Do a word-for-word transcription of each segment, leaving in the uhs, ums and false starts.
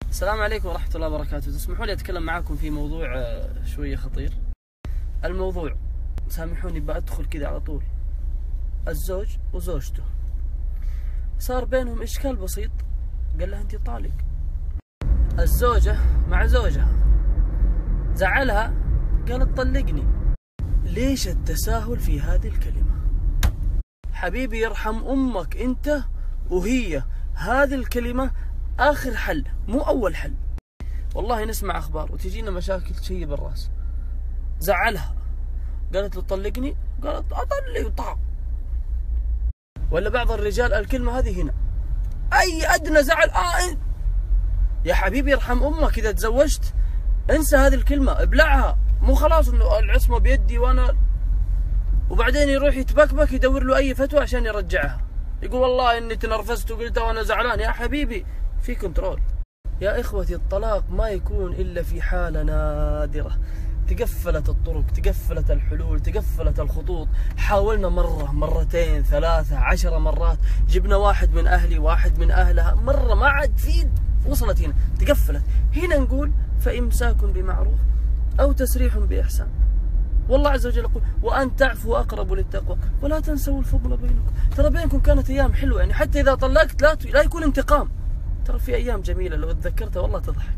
السلام عليكم ورحمة الله وبركاته. تسمحوا لي أتكلم معاكم في موضوع شوية خطير. الموضوع سامحوني بأدخل كذا على طول. الزوج وزوجته صار بينهم إشكال بسيط، قال لها أنت طالق. الزوجة مع زوجها زعلها، قالت طلقني. ليش التساهل في هذه الكلمة؟ حبيبي يرحم أمك أنت وهي، هذه الكلمة آخر حل مو أول حل. والله نسمع أخبار وتجينا مشاكل تشيب بالراس. زعلها قالت له طلقني، قالت أطلق طاق. ولا بعض الرجال الكلمة هذه هنا أي أدنى زعل آه يا حبيبي يرحم أمك، إذا تزوجت انسى هذه الكلمة، ابلعها، مو خلاص إنه العصمة بيدي وأنا. وبعدين يروح يتبكبك يدور له أي فتوى عشان يرجعها، يقول والله إني تنرفزت وقلتها وأنا زعلان. يا حبيبي في كنترول. يا إخوتي الطلاق ما يكون إلا في حالة نادرة، تقفلت الطرق، تقفلت الحلول، تقفلت الخطوط. حاولنا مرة مرتين ثلاثة عشر مرات، جبنا واحد من أهلي واحد من أهلها، مرة ما عاد في، وصلت هنا تقفلت. هنا نقول فإمساك بمعروف أو تسريح بإحسان. والله عز وجل يقول وأن تعفوا أقرب للتقوى ولا تنسوا الفضل بينكم. ترى بينكم كانت أيام حلوة، يعني حتى إذا طلقت لا لا يكون انتقام، ترى في أيام جميلة لو تذكرتها والله تضحك.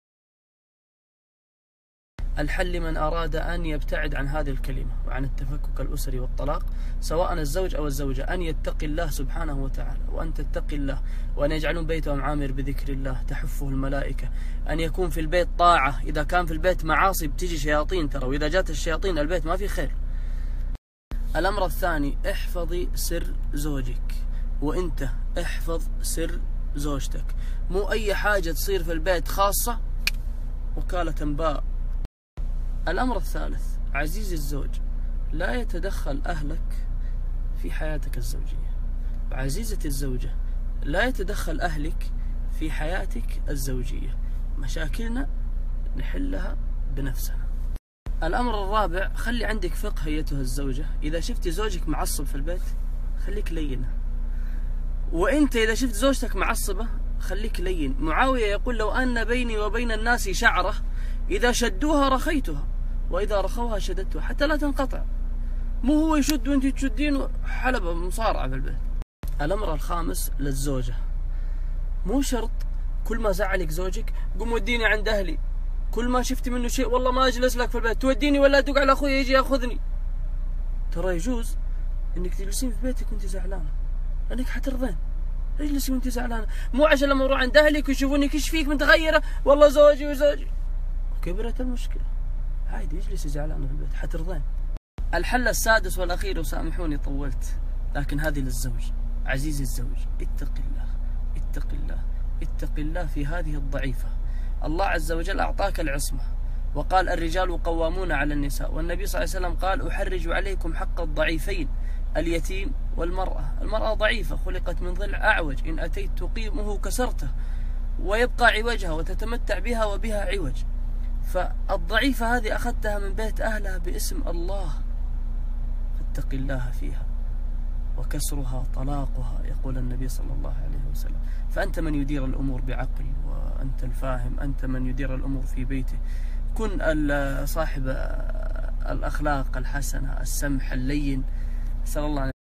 الحل لمن أراد أن يبتعد عن هذه الكلمة وعن التفكك الأسري والطلاق، سواء الزوج أو الزوجة، أن يتقي الله سبحانه وتعالى، وأن تتقي الله، وأن يجعلون بيتهم عامر بذكر الله تحفه الملائكة، أن يكون في البيت طاعة. إذا كان في البيت معاصي بتجي شياطين ترى، وإذا جات الشياطين البيت ما في خير. الأمر الثاني، احفظي سر زوجك، وأنت احفظ سر زوجتك. مو أي حاجة تصير في البيت خاصة وكالة انباء. الأمر الثالث، عزيزي الزوج، لا يتدخل أهلك في حياتك الزوجية. وعزيزتي الزوجة، لا يتدخل أهلك في حياتك الزوجية. مشاكلنا نحلها بنفسنا. الأمر الرابع، خلي عندك فقه أيتها الزوجة. إذا شفت زوجك معصب في البيت خليك لينة، وإنت إذا شفت زوجتك معصبة خليك لين. معاوية يقول لو أن بيني وبين الناس شعرة إذا شدوها رخيتها وإذا رخوها شددتها، حتى لا تنقطع. مو هو يشد وانت تشدين حلبة مصارعة في البيت. الأمر الخامس للزوجة، مو شرط كل ما زعلك زوجك قم وديني عند أهلي، كل ما شفت منه شيء والله ما أجلس لك في البيت توديني ولا أدق على أخوي يجي يأخذني. ترى يجوز إنك تجلسين في بيتك وانت زعلانة لأنك حترضين. اجلسي وانت زعلانة، مو عشان لما اروح عند أهلك ويشوفونك ايش فيك متغيرة والله زوجي وزوجي وكبرت المشكلة. عادي اجلسي زعلانة في البيت حترضين. الحل السادس والأخير، وسامحوني طولت، لكن هذه للزوج. عزيزي الزوج، اتق الله اتق الله اتق الله في هذه الضعيفة. الله عز وجل أعطاك العصمة وقال الرجال قوامون على النساء، والنبي صلى الله عليه وسلم قال أحرج عليكم حق الضعيفين اليتيم والمرأة. المرأة ضعيفة خلقت من ضلع أعوج، إن أتيت تقيمه كسرته ويبقى عوجها وتتمتع بها وبها عوج. فالضعيفة هذه أخذتها من بيت أهلها باسم الله، فاتق الله فيها، وكسرها طلاقها يقول النبي صلى الله عليه وسلم. فأنت من يدير الأمور بعقل، وأنت الفاهم، أنت من يدير الأمور في بيته. كن صاحب الأخلاق الحسنة، السمح اللين. أسأل الله